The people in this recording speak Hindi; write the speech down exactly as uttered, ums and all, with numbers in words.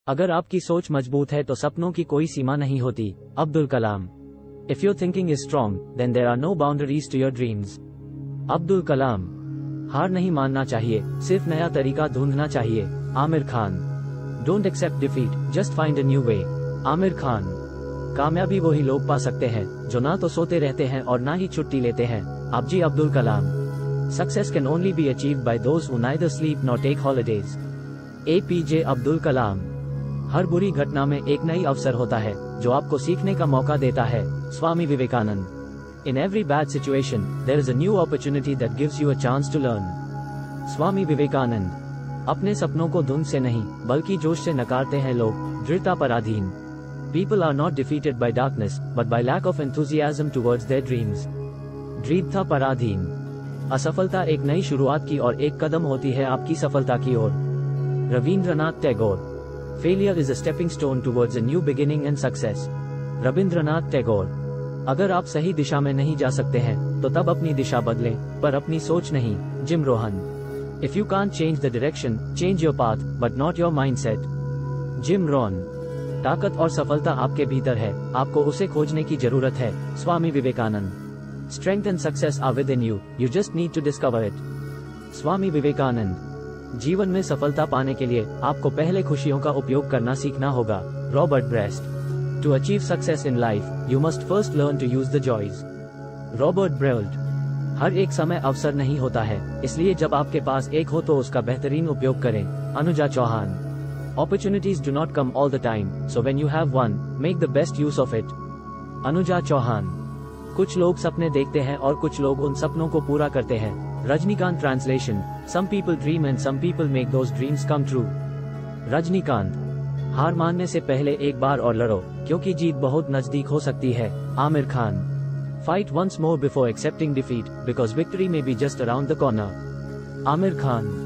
अगर आपकी सोच मजबूत है तो सपनों की कोई सीमा नहीं होती। Abdul Kalam. If your thinking is strong then there are no boundaries to your dreams. Abdul Kalam. हार नहीं मानना चाहिए, सिर्फ नया तरीका ढूंढना चाहिए। Aamir Khan. Don't accept defeat, just find a new way. Aamir Khan. कामयाबी वही लोग पा सकते हैं जो ना तो सोते रहते हैं और ना ही छुट्टी लेते हैं। APJ Abdul Kalam. Success can only be achieved by those who neither sleep nor take holidays. A P J Abdul Kalam. हर बुरी घटना में एक नई अवसर होता है जो आपको सीखने का मौका देता है। Swami Vivekananda. In every bad situation there is a new opportunity that gives you a chance to learn. Swami Vivekananda. अपने सपनों को धुंध से नहीं बल्कि जोश से नकारते हैं लोग, दृढ़ता पर अधीन। People are not defeated by darkness, but by lack of enthusiasm towards their dreams. दृढ़ता पर अधीन। असफलता एक नई शुरुआत की और एक कदम होती है आपकी सफलता की ओर। Rabindranath Tagore. Failure is a stepping stone towards a new beginning and success. Rabindranath Tagore. अगर आप सही दिशा में नहीं जा सकते हैं तो तब अपनी दिशा बदलें, पर अपनी सोच नहीं। Jim Rohn. If you can't change the direction, change your path, but not your mindset. Jim Rohn. ताकत और सफलता आपके भीतर है, आपको उसे खोजने की जरूरत है। Swami Vivekananda. Strength and success are within you, you just need to discover it. Swami Vivekananda. जीवन में सफलता पाने के लिए आपको पहले खुशियों का उपयोग करना सीखना होगा। रॉबर्ट ब्रेस्ट। To achieve success in life you must first learn to use the joys. Robert ब्रेल्ट। हर एक समय अवसर नहीं होता है, इसलिए जब आपके पास एक हो तो उसका बेहतरीन उपयोग करें। Anuja Chauhan. Opportunities do not come all the time, so when you have one, make the best use of it. Anuja Chauhan. कुछ लोग सपने देखते हैं और कुछ लोग उन सपनों को पूरा करते हैं। Rajinikanth translation. Some people dream and some people make those dreams come true. Rajinikanth. हार मानने से पहले एक बार और लड़ो, क्योंकि जीत बहुत नजदीक हो सकती है। Aamir Khan. Fight once more before accepting defeat, because victory may be just around the corner. Aamir Khan.